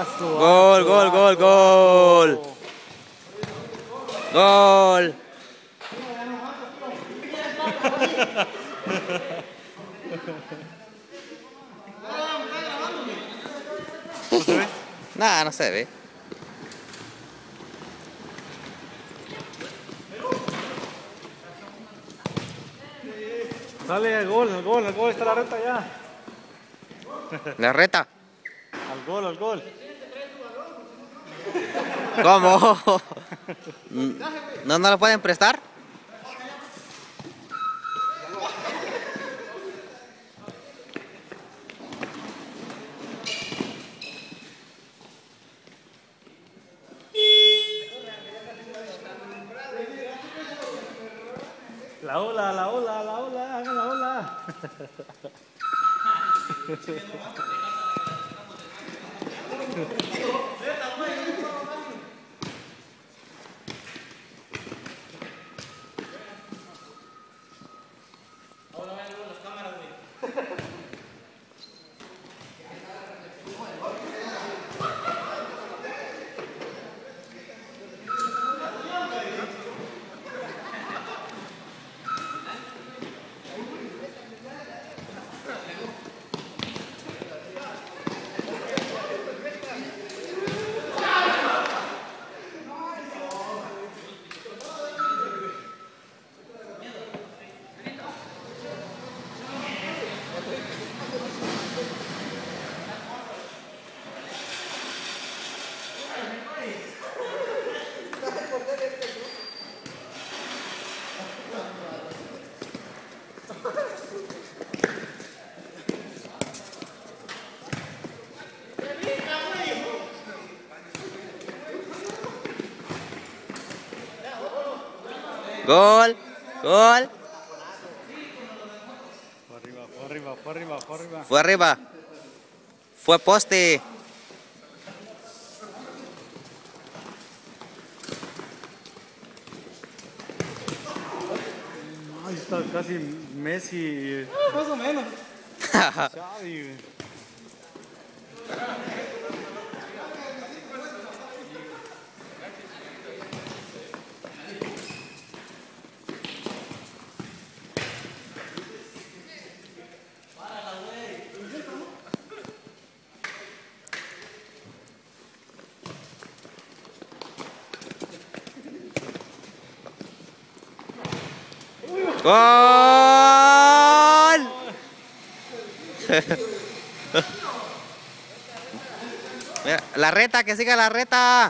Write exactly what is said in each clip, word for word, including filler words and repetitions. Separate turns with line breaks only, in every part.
Gol, gol, gol, gol. Gol.
¿No se ve?
Nada, no se ve.
Dale al gol, al gol, al gol, está la reta ya.
La reta.
Al gol, al gol.
¿Cómo? ¿No, no lo pueden prestar?
La ola, la ola, la ola, hagan la ola.
Gol, gol.
Fue arriba, fue arriba, fue arriba, fue arriba.
Fue arriba. Fue poste.
Ahí está casi Messi. Más o menos. Xavi.
Gol. Mira, la reta, que siga la reta.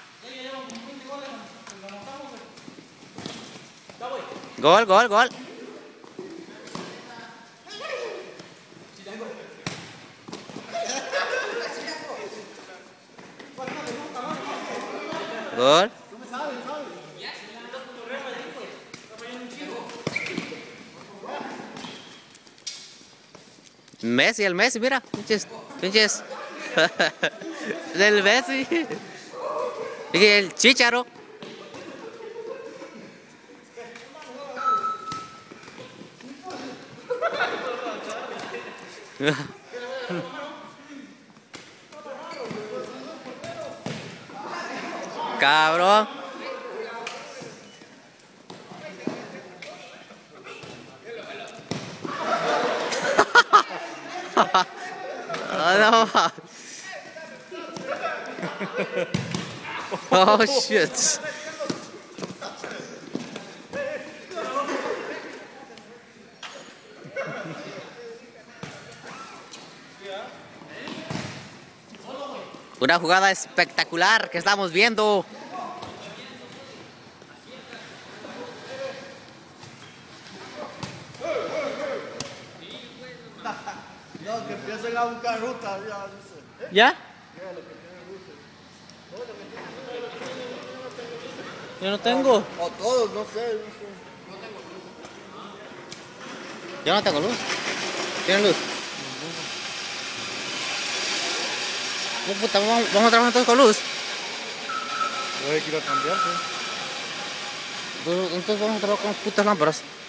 Gol, gol, gol. Gol. Messi, el Messi, mira, pinches, pinches. Del Messi. Y el Chícharo. Cabrón. Oh, no. Oh shit. Una jugada espectacular que estamos viendo.
No, que empiecen a buscar ruta, ya dice.
¿Ya? Yo no tengo.
O todos, no sé, no sé.
Yo no tengo luz. ¿Tienen luz? Oh, puta, vamos, vamos a trabajar todos con luz.
Voy a ir a cambiarse.
Entonces vamos a trabajar con putas lámparas.